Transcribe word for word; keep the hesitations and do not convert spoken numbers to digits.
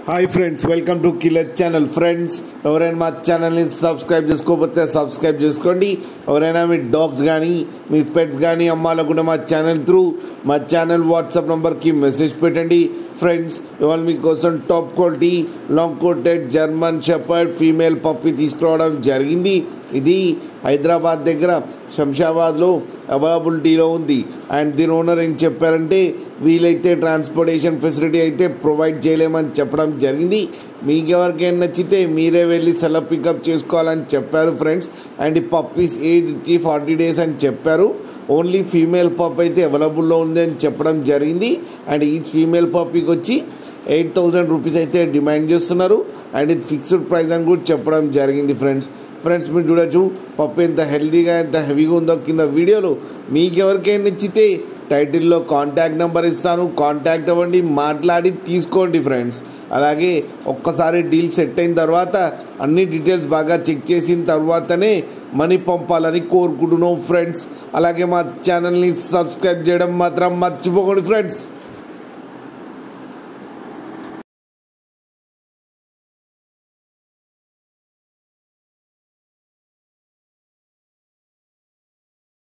Hi friends, welcome to killer channel. Friends, ఎవరైనా మా ఛానల్ని సబ్స్క్రైబ్ చేసుకోకపోతే సబ్స్క్రైబ్ చేసుకోండి. ఎవరైనా మీ డాగ్స్ కానీ మీ పెట్స్ కానీ అమ్మాలనుకుంటే మా ఛానల్ త్రూ మా ఛానల్ వాట్సాప్ నెంబర్కి మెసేజ్ పెట్టండి. ఫ్రెండ్స్, ఇవాళ మీకోసం top quality long coated German shepherd female puppy తీసుకురావడం జరిగింది. ఇది హైదరాబాద్ దగ్గర శంషాబాద్లో అవైలబిలిటీలో ఉంది. అండ్ దీని ఓనర్ ఏం చెప్పారంటే, వీలైతే ట్రాన్స్పోర్టేషన్ ఫెసిలిటీ అయితే ప్రొవైడ్ చేయలేమని చెప్పడం జరిగింది. మీకు ఎవరికైనా నచ్చితే మీరే వెళ్ళి సెలవు పికప్ చేసుకోవాలని చెప్పారు ఫ్రెండ్స్. అండ్ ఈ పప్పీస్ ఏజ్ వచ్చి ఫార్టీ డేస్ అని చెప్పారు. ఓన్లీ ఫీమేల్ పప్ అయితే అవైలబుల్లో ఉంది అని చెప్పడం జరిగింది. అండ్ ఈ ఫీమేల్ పప్పీకి వచ్చి ఎయిట్ థౌజండ్ రూపీస్ అయితే డిమాండ్ చేస్తున్నారు. అండ్ ఇది ఫిక్స్డ్ ప్రైస్ అని కూడా చెప్పడం జరిగింది ఫ్రెండ్స్. ఫ్రెండ్స్, మీరు చూడొచ్చు పప్పు ఎంత హెల్తీగా ఎంత హెవీగా ఉందో కింద వీడియోలో. మీకు ఎవరికైనా నచ్చితే టైటిల్లో కాంటాక్ట్ నెంబర్ ఇస్తాను, కాంటాక్ట్ అవ్వండి, మాట్లాడి తీసుకోండి ఫ్రెండ్స్. అలాగే ఒక్కసారి డీల్ సెట్ అయిన తర్వాత అన్ని డీటెయిల్స్ బాగా చెక్ చేసిన తర్వాతనే మనీ పంపాలని కోరుకుంటున్నాం ఫ్రెండ్స్. అలాగే మా ఛానల్ని సబ్స్క్రైబ్ చేయడం మాత్రం మర్చిపోకండి ఫ్రెండ్స్.